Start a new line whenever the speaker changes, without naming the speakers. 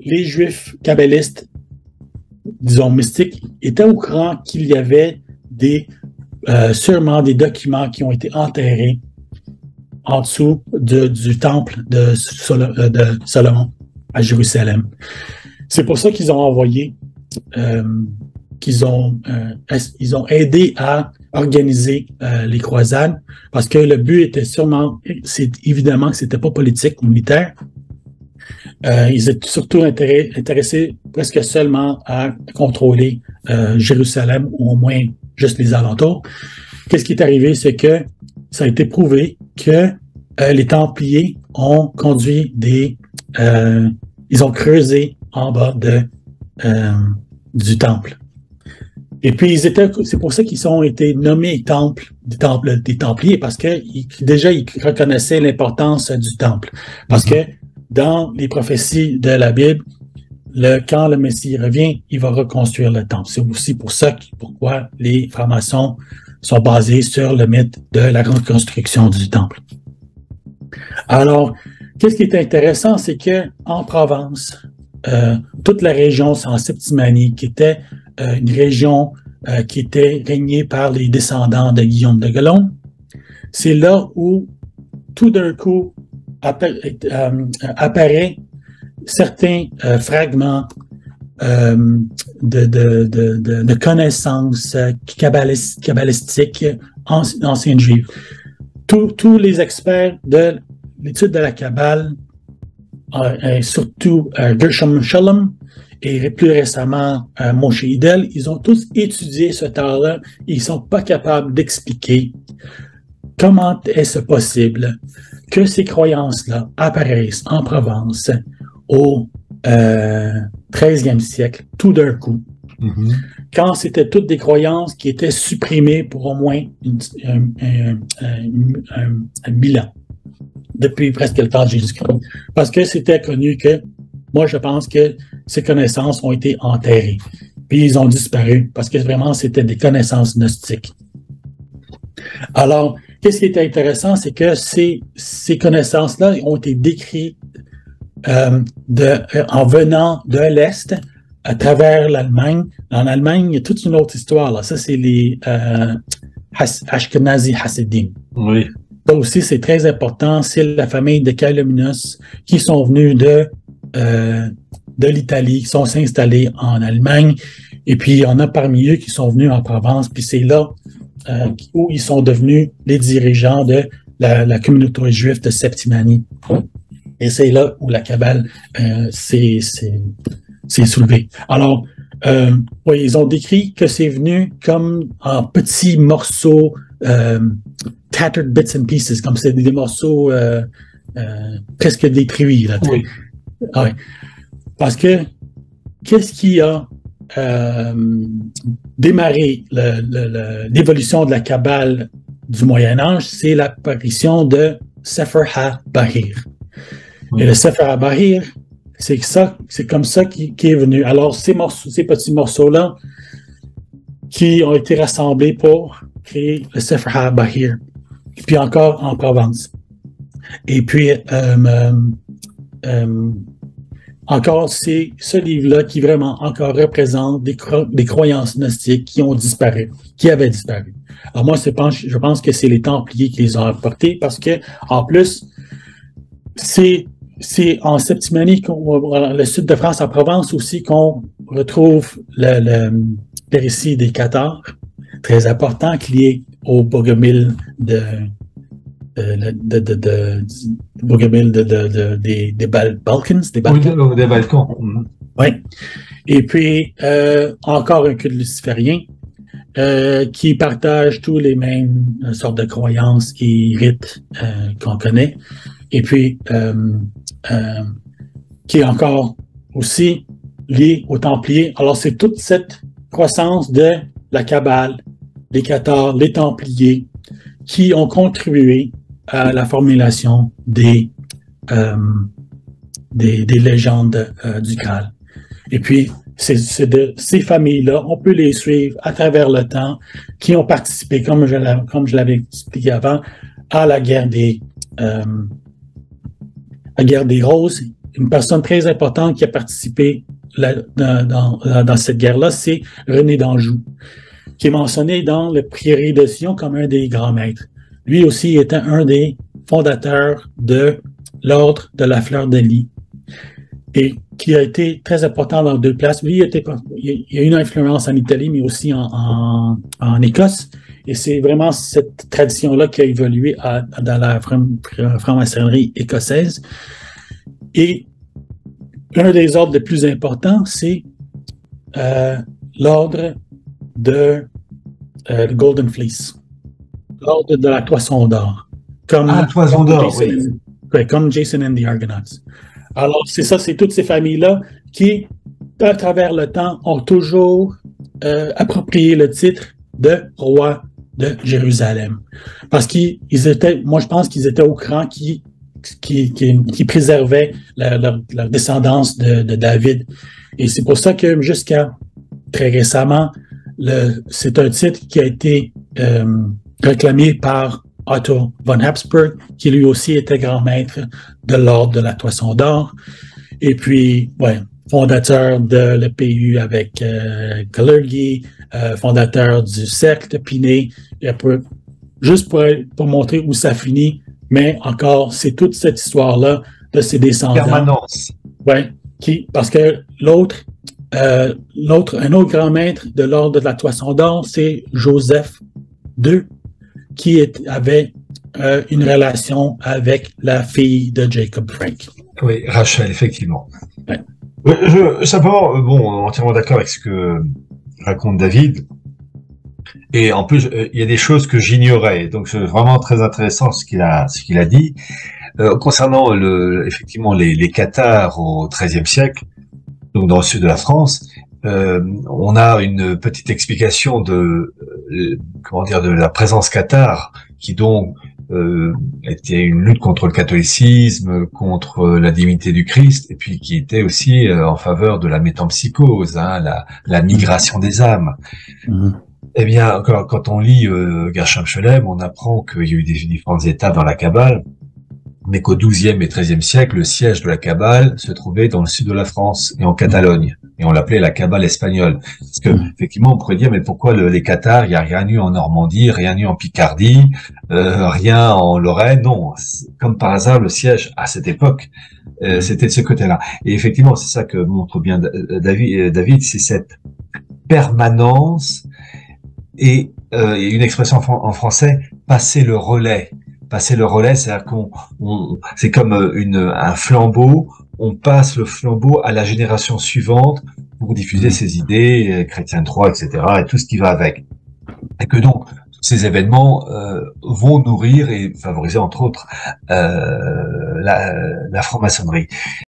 les Juifs kabbalistes, disons mystiques, étaient au courant qu'il y avait sûrement des documents qui ont été enterrés en dessous du temple de Salomon à Jérusalem. C'est pour ça qu'ils ont envoyé, ils ont aidé à organiser les croisades, parce que le but était c'est évidemment que c'était pas politique ou militaire. Ils étaient surtout intéressés presque seulement à contrôler Jérusalem, ou au moins juste les alentours. Qu'est-ce qui est arrivé, c'est que ça a été prouvé que les Templiers ont conduit ils ont creusé en bas du temple. Et puis, c'est pour ça qu'ils ont été nommés des Templiers, parce que déjà, ils reconnaissaient l'importance du temple. Parce que dans les prophéties de la Bible, quand le Messie revient, il va reconstruire le temple. C'est aussi pourquoi les francs-maçons sont basés sur le mythe de la reconstruction du temple. Alors, qu'est-ce qui est intéressant, c'est que en Provence, toute la région en Septimanie, qui était une région qui était régnée par les descendants de Guillaume de Golon, c'est là où tout d'un coup apparaît certains fragments de connaissances kabbalistiques anciennes juives. Tous les experts de l'étude de la Kabbale, surtout Gershom Scholem et plus récemment Moshe Idel, ils ont tous étudié ce temps-là et ils ne sont pas capables d'expliquer comment est-ce possible que ces croyances-là apparaissent en Provence au 13e siècle, tout d'un coup, quand c'était toutes des croyances qui étaient supprimées pour au moins 1000 ans, depuis presque le temps de Jésus-Christ. Parce que c'était connu que, moi je pense que ces connaissances ont été enterrées, puis ils ont disparu, parce que vraiment c'était des connaissances gnostiques. Alors, qu'est-ce qui est intéressant, c'est que ces connaissances-là ont été décrites en venant de l'Est, à travers l'Allemagne. En Allemagne, il y a toute une autre histoire, là. Ça, c'est les Ashkenazi Hasidim.
Oui.
Ça aussi, c'est très important. C'est la famille de Calumnius qui sont venus de l'Italie, qui sont s'installer en Allemagne. Et puis, il y en a parmi eux qui sont venus en Provence. Puis c'est là où ils sont devenus les dirigeants de la communauté juive de Septimanie. Et c'est là où la Kabbale s'est soulevée. Alors, oui, ils ont décrit que c'est venu comme en petits morceaux, tattered bits and pieces, comme c'est des morceaux presque détruits. Là,
oui.
Ouais. Parce que qu'est-ce qui a démarré l'évolution de la Kabbale du Moyen-Âge? C'est l'apparition de Sefer HaBahir. Et le Sefer HaBahir, c'est comme ça qui est venu. Alors, ces petits morceaux-là qui ont été rassemblés pour créer le Sefer HaBahir. Et puis encore en Provence. Et puis, encore, c'est ce livre-là qui vraiment encore représente des croyances gnostiques qui avaient disparu. Alors moi, je pense que c'est les Templiers qui les ont apportés parce que, en plus, c'est en Septimanie, le sud de France, en Provence aussi, qu'on retrouve le récit des Cathares, très important, qui est au Bogomil des Balkans.
Oui, des Balkans.
Oui. Et puis, encore un culte luciférien qui partage tous les mêmes sortes de croyances et rites qu'on connaît. Et puis, qui est encore aussi lié aux Templiers. Alors, c'est toute cette croissance de la Kabbale, les Cathars, les Templiers, qui ont contribué à la formulation des légendes du Graal. Et puis, c'est de ces familles-là, on peut les suivre à travers le temps, qui ont participé, comme je l'avais expliqué avant, à la guerre des Roses une personne très importante qui a participé dans cette guerre-là, c'est René d'Anjou, qui est mentionné dans le Prière de Sion comme un des grands maîtres. Lui aussi était un des fondateurs de l'ordre de la fleur de lis et qui a été très important dans deux places. Lui, il a une influence en Italie, mais aussi en Écosse. Et c'est vraiment cette tradition-là qui a évolué dans la franc-maçonnerie écossaise. Et l'un des ordres les plus importants, c'est l'ordre de Golden Fleece, l'ordre de la Toison d'Or.
La Toison d'Or, oui.
Comme Jason and the Argonauts. Alors, c'est ça, c'est toutes ces familles-là qui, à travers le temps, ont toujours approprié le titre de roi de Jérusalem. Parce qu'ils étaient, moi je pense qu'ils étaient au courant qui préservaient leur descendance de David. Et c'est pour ça que jusqu'à très récemment, c'est un titre qui a été réclamé par Otto von Habsburg, qui lui aussi était grand maître de l'ordre de la Toison d'Or. Et puis, fondateur de l'EPU avec Kalergi, fondateur du Cercle de Pinet, juste pour montrer où ça finit, mais encore, c'est toute cette histoire-là de ses descendants.
Permanence.
Parce que un autre grand maître de l'ordre de la Toison d'Or, c'est Joseph II, qui avait une relation avec la fille de Jacob Frank.
Oui, Rachel, effectivement.
Ouais.
Simplement, entièrement d'accord avec ce que raconte David. Et en plus, il y a des choses que j'ignorais. Donc, c'est vraiment très intéressant ce qu'il a dit. Concernant effectivement les cathares au XIIIe siècle, donc dans le sud de la France, on a une petite explication de la présence cathare, qui donc était une lutte contre le catholicisme, contre la divinité du Christ, et puis qui était aussi en faveur de la métempsychose, la migration des âmes. Eh bien, quand on lit Gershom Scholem, on apprend qu'il y a eu des différentes étapes dans la Kabbale, mais qu'au XIIe et XIIIe siècle, le siège de la Kabbale se trouvait dans le sud de la France et en Catalogne. Et on l'appelait la Kabbale espagnole. Parce que, effectivement, on pourrait dire, mais pourquoi les Cathares, il n'y a rien eu en Normandie, rien eu en Picardie, rien en Lorraine? Non. Comme par hasard, le siège, à cette époque, c'était de ce côté-là. Et effectivement, c'est ça que montre bien David, c'est cette permanence et une expression en français, passer le relais. Passer le relais, c'est-à-dire c'est comme un flambeau, on passe le flambeau à la génération suivante pour diffuser ses idées, Chrétien 3, etc., et tout ce qui va avec. Et que donc, ces événements vont nourrir et favoriser, entre autres, la franc-maçonnerie.